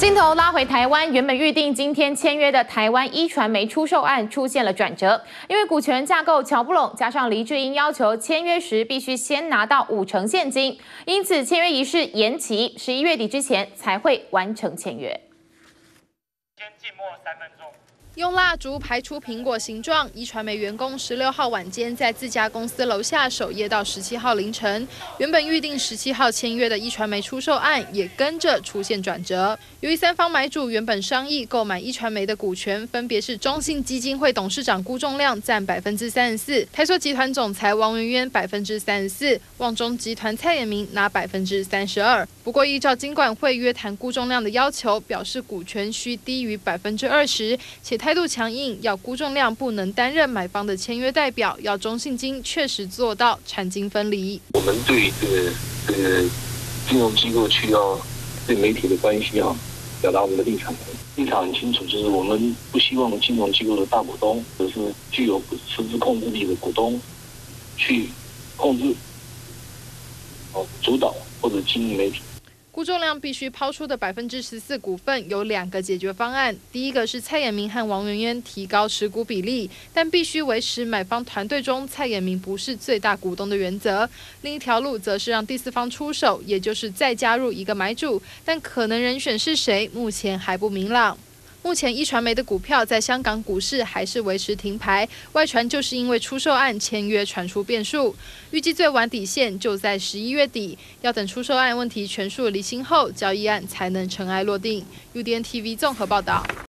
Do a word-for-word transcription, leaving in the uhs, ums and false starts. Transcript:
镜头拉回台湾，原本预定今天签约的台湾一传媒出售案出现了转折，因为股权架构瞧不拢，加上黎智英要求签约时必须先拿到五成现金，因此签约仪式延期，十一月底之前才会完成签约。 先静默三分钟。 用蜡烛排出苹果形状，一传媒员工十六号晚间在自家公司楼下守夜到十七号凌晨。原本预定十七号签约的一传媒出售案也跟着出现转折。由于三方买主原本商议购买一传媒的股权，分别是中信基金会董事长辜仲亮占百分之三十四，台塑集团总裁王元渊百分之三十四，旺中集团蔡衍明拿百分之三十二。不过依照金管会约谈辜仲亮的要求，表示股权需低于百分之二十，且 态度强硬，要辜仲亮不能担任买方的签约代表，要中信金确实做到产金分离。 我们对这个这个金融机构去要对媒体的关系啊，表达我们的立场。立场很清楚，就是我们不希望金融机构的大股东，或者是具有实质控制力的股东，去控制、哦主导或者经营媒体。 辜仲亮必须抛出的百分之十四股份有两个解决方案，第一个是蔡衍明和王元渊提高持股比例，但必须维持买方团队中蔡衍明不是最大股东的原则；另一条路则是让第四方出手，也就是再加入一个买主，但可能人选是谁，目前还不明朗。 目前一传媒的股票在香港股市还是维持停牌，外传就是因为出售案签约传出变数，预计最晚底线就在十一月底，要等出售案问题全数厘清后，交易案才能尘埃落定。U D N T V 综合报道。